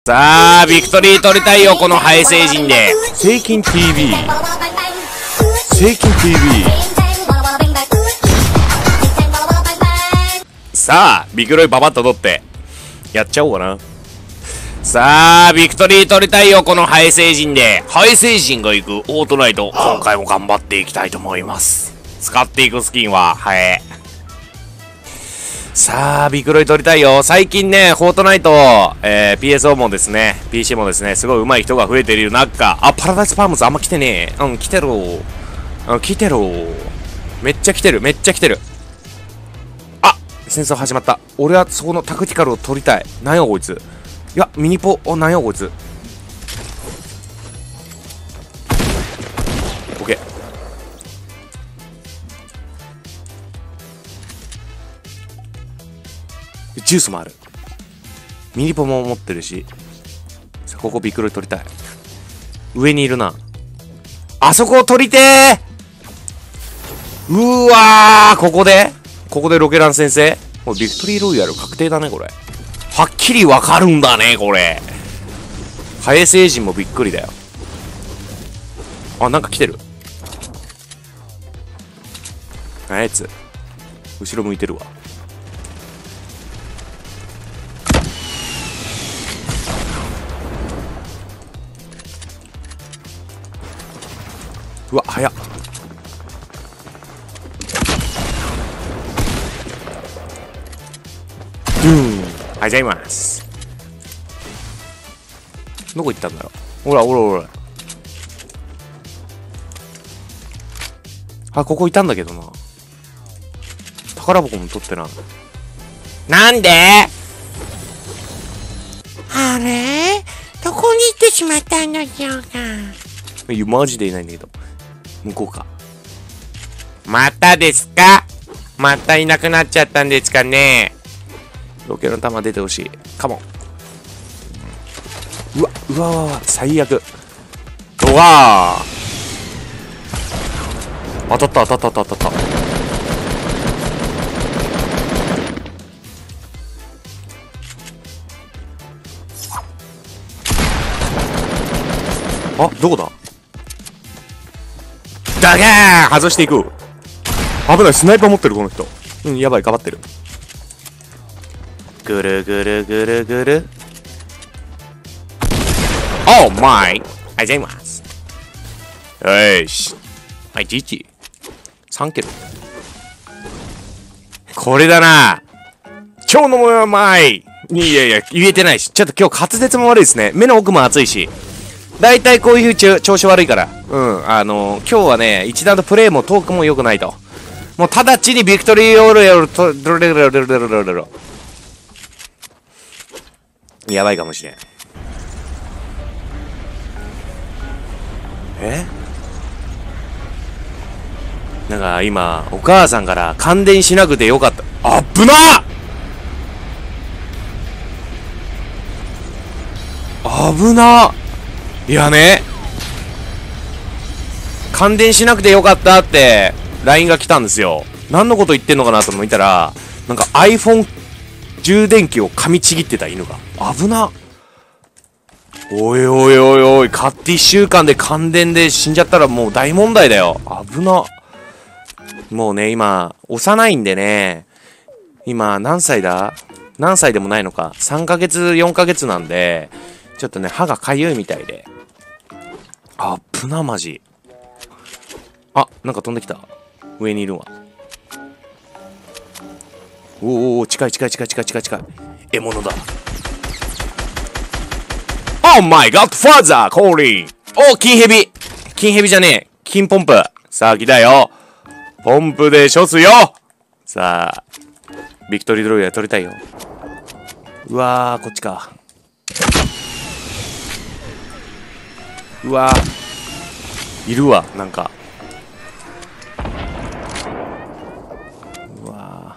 さあ、ビクトリー取りたいよ、このハエ星人で。 セイキン TV。セイキン TV。 さあ、ビクロイババッと取って、やっちゃおうかな。さあ、ビクトリー取りたいよ、このハエ星人で。ハエ星人が行くオートナイト、今回も頑張っていきたいと思います。使っていくスキンは、ハエ。さあ、ビクロイ取りたいよ。最近ね、フォートナイト、PSO もですね、PC もですね、すごい上手い人が増えている中、あ、パラダイスパームズあんま来てねえ。来てろ。来てろ。めっちゃ来てる、めっちゃ来てる。あ、戦争始まった。俺はそこのタクティカルを取りたい。なんやこいつ。いや、ミニポ、なんやこいつ。オッケー。ジュースもある。ミニポも持ってるし。さあ、ここビクロイ取りたい。上にいるな。あそこを取りてー。うわー、ここでロケラン先生。もうビクトリーロイヤル確定だね、これ。はっきりわかるんだね、これ。ハエ星人もびっくりだよ。あ、なんか来てる。あいつ。後ろ向いてるわ。うわ、早っ。はい、じゃあいます。どこ行ったんだろう。ほらほらほら。あ、ここいたんだけどな。宝箱も取ってな。なんで？ あれ？どこに行ってしまったんでしょうか。 マジでいないんだけど。向こうか。またですか？またいなくなっちゃったんですかね。ロケの弾出てほしい。カモン。うわ、最悪。うわー。当たった。あ、どこだ？ダガーン外していく。危ない、スナイパー持ってる、この人。うん、やばい、かばってる。ぐるぐるぐるぐる。オーマイ。ありがとうございます。よし。はい、GG。3キロ。これだな。今日のもやまい。いや、言えてないし。ちょっと今日滑舌も悪いですね。目の奥も熱いし。だいたいこういう風調子悪いから。うん。今日はね、一段とプレイもトークも良くないと。もう直ちにビクトリーオールやると、やばいかもしれん。なんか今、お母さんから感電しなくてよかった。あっぶな危な。いやね、感電しなくてよかったって LINE が来たんですよ。何のこと言ってんのかなと思ったら、なんか iPhone 充電器を噛みちぎってた犬が。危な。おい、買って1週間で感電で死んじゃったらもう大問題だよ。危な。もうね、今、幼いんでね、今、何歳だ？何歳でもないのか。3ヶ月、4ヶ月なんで、ちょっとね、歯がかゆいみたいで。あぶな、マジ。あ、なんか飛んできた。上にいるわ。お、近い。獲物だ。Oh my god, father calling! お、金ヘビじゃねえ。金ポンプ。さあ、来たよ。ポンプで処すよ。さあ、ビクトリードロイヤー取りたいよ。うわー、こっちか。うわー、いるわ、なんか。うわ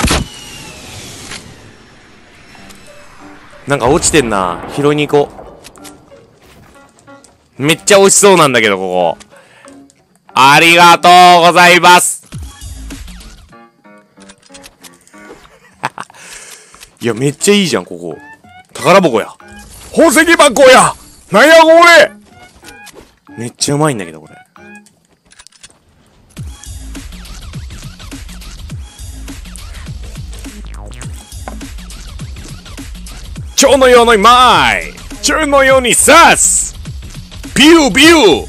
ー。なんか落ちてんな。拾いに行こう。めっちゃ美味しそうなんだけど、ここ。ありがとうございます。いや、めっちゃいいじゃん、ここ。宝箱や。 宝石箱や。なんやこれ。めっちゃうまいんだけどこれ。蝶のように舞い、蝶のように刺す。ビュービュー。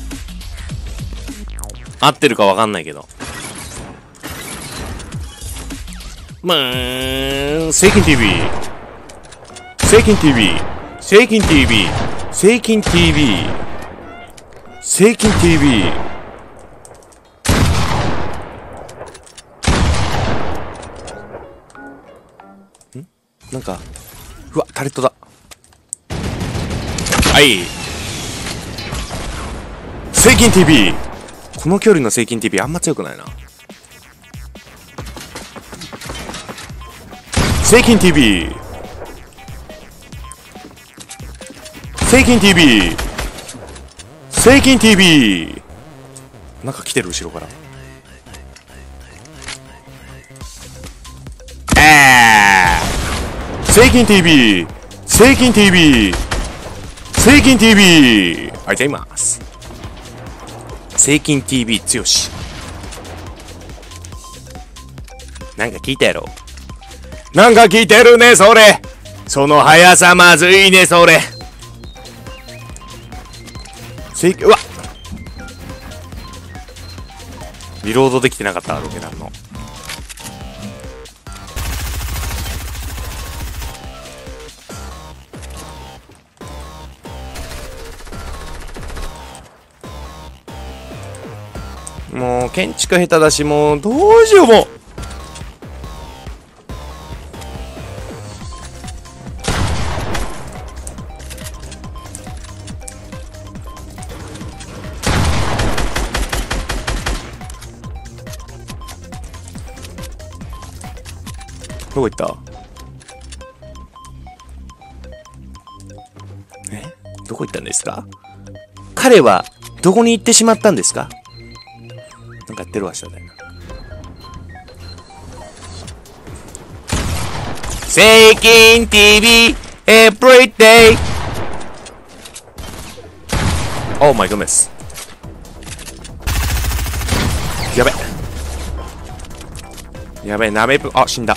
合ってるかわかんないけど。セイキン TV。セイキン TV。セイキン TV。セイキン TV。セイキン TV。なんか、うわ、タレットだ。はい。セイキン TV。この距離のセイキン TV あんま強くないな。セイキン TV。セイキン TV。セイキン TV。なんか来てる後ろから。セイキン TV。セイキン TV。セイキン TV。ありがとうございます。セイキン TV 強し。なんか聞いたやろ。なんか聞いてるねそれ。その速さまずいねそれ。うわっ、リロードできてなかったロケランの。もう建築下手だし、もうどうしようもう。どこ行った？どこ行ったんですか？彼はどこに行ってしまったんですか？なんかやってるわしたね。セイキン TV every day。 Oh my goodness。 やべやべ、なめぶ、あ、死んだ。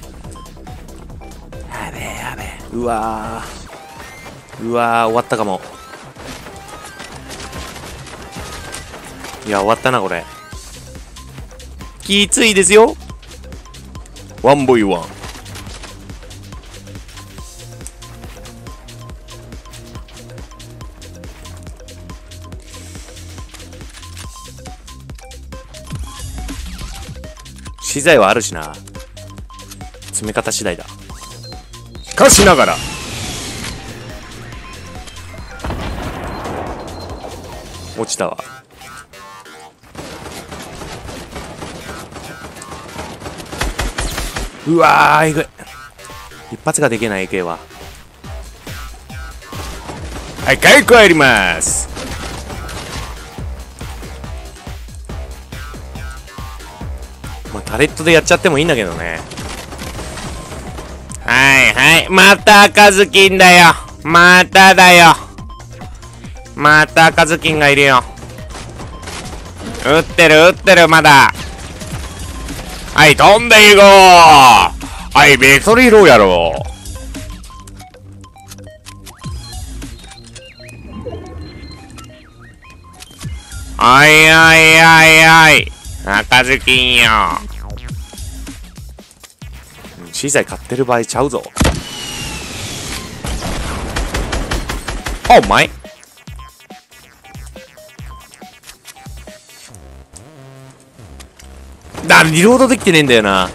やべやべ、うわー、うわー、終わったかも。いや、終わったなこれ。きついですよ。ワンボイワン。資材はあるしな。詰め方次第だ。しかしながら落ちたわ。うわー、えぐい。一発ができない AK は。はい、回復入ります。まあ、タレットでやっちゃってもいいんだけどね。はいはい、また赤ずきんだよ。まただよ。また赤ずきんがいるよ。撃ってる撃ってる、まだ。はい、飛んでいこう。はい、ビクトリーローやろう。はいはいはいはい。赤ずきんよ。資材買ってる場合ちゃうぞ。お前リロードできてねえんだよな。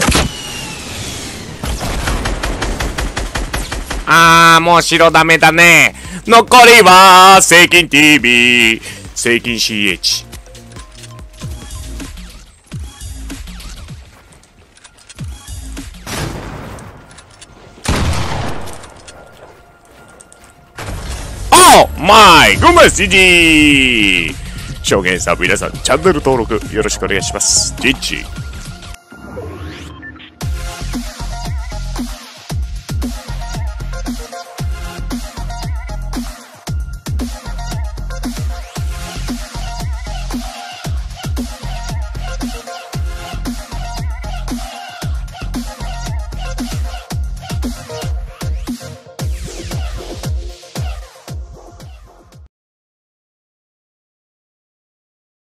もう白ダメだね。残りはセイキン TV、セイキン CH。マイゴメスジ証言サーブ皆さんチャンネル登録よろしくお願いします。ジッチ